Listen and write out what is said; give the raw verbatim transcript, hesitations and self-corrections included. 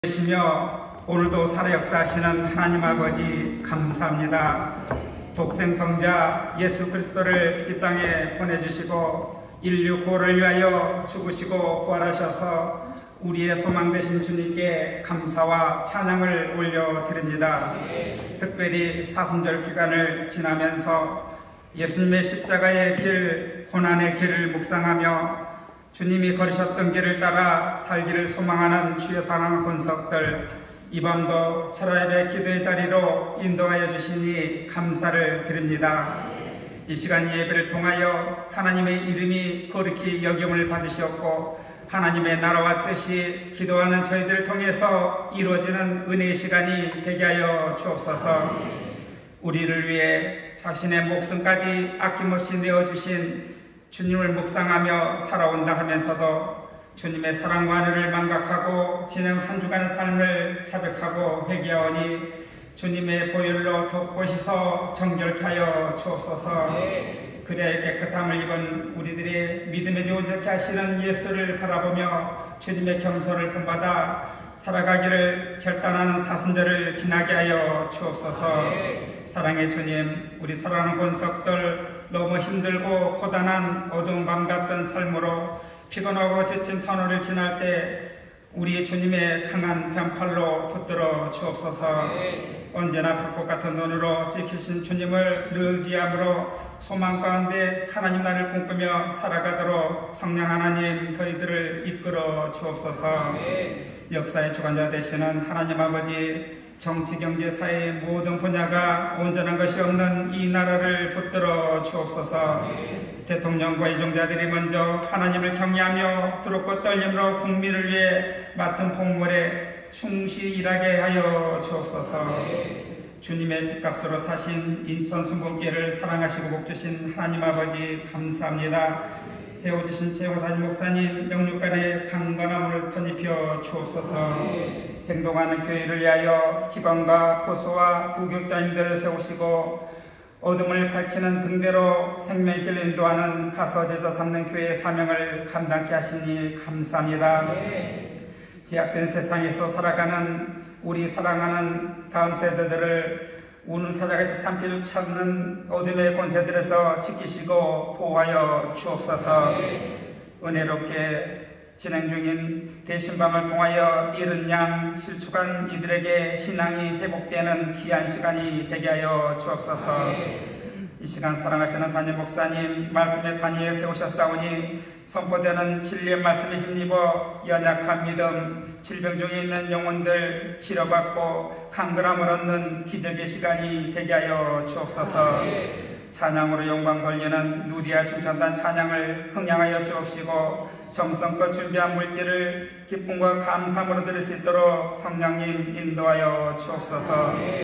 계시며 오늘도 살아 역사하시는 하나님 아버지 감사합니다. 독생성자 예수 그리스도를 이 땅에 보내주시고 인류 구원을 위하여 죽으시고 부활하셔서 우리의 소망 되신 주님께 감사와 찬양을 올려드립니다. 특별히 사순절 기간을 지나면서 예수님의 십자가의 길, 고난의 길을 묵상하며 주님이 걸으셨던 길을 따라 살기를 소망하는 주의 사랑하는 권석들, 이 밤도 철야예배 기도의 자리로 인도하여 주시니 감사를 드립니다. 이 시간 예배를 통하여 하나님의 이름이 거룩히 여김을 받으셨고 하나님의 나라와 뜻이 기도하는 저희들을 통해서 이루어지는 은혜의 시간이 되게 하여 주옵소서. 우리를 위해 자신의 목숨까지 아낌없이 내어주신 주님을 묵상하며 살아온다 하면서도 주님의 사랑과 은혜를 망각하고 지난 한 주간의 삶을 자백하고 회개하오니 주님의 보혈로 돋보시서 정결케 하여 주옵소서. 그래야 깨끗함을 입은 우리들의 믿음에 온전케 하시는 예수를 바라보며 주님의 겸손을 본받아 살아가기를 결단하는 사순절을 지나게 하여 주옵소서. 사랑의 주님, 우리 사랑하는 권석들 너무 힘들고 고단한 어두운 밤 같던 삶으로 피곤하고 지친 터널을 지날 때 우리 주님의 강한 편팔로 붙들어 주옵소서. 언제나 불꽃 같은 눈으로 지키신 주님을 늘 의지함으로 소망 가운데 하나님 나를 꿈꾸며 살아가도록 성령 하나님 저희들을 이끌어 주옵소서. 역사의 주관자 되시는 하나님 아버지, 정치, 경제, 사회 모든 분야가 온전한 것이 없는 이 나라를 붙들어 주옵소서. 대통령과 이종자들이 먼저 하나님을 경외하며 두렵고 떨림으로 국민을 위해 맡은 복물에 충실히 일하게 하여 주옵소서. 주님의 핏값으로 사신 인천 순복기를 사랑하시고 복주신 하나님 아버지 감사합니다. 세워주신 최고 담임 목사님 영육간의 강건함을 덧입혀 주옵소서. 생동하는 교회를 위하여 기관과 보수와 부교육자님들을 세우시고 어둠을 밝히는 등대로 생명의 길을 인도하는 가서 제자 삼는 교회의 사명을 감당케 하시니 감사합니다. 제약된 세상에서 살아가는 우리 사랑하는 다음 세대들을 우는 사자같이 산길 찾는 어둠의 권세들에서 지키시고 보호하여 주옵소서. 은혜롭게 진행 중인 대신방을 통하여 잃은 양 실족한 이들에게 신앙이 회복되는 귀한 시간이 되게 하여 주옵소서. 이 시간 사랑하시는 담임 목사님 말씀의 단위에 세우셨사오니 선포되는 진리의 말씀에 힘입어 연약한 믿음, 질병 중에 있는 영혼들 치료받고 강건함을 얻는 기적의 시간이 되게 하여 주옵소서. 찬양으로 영광 돌리는 누리아 중천단 찬양을 흥양하여 주옵시고 정성껏 준비한 물질을 기쁨과 감사함으로 드릴 수 있도록 성령님 인도하여 주옵소서.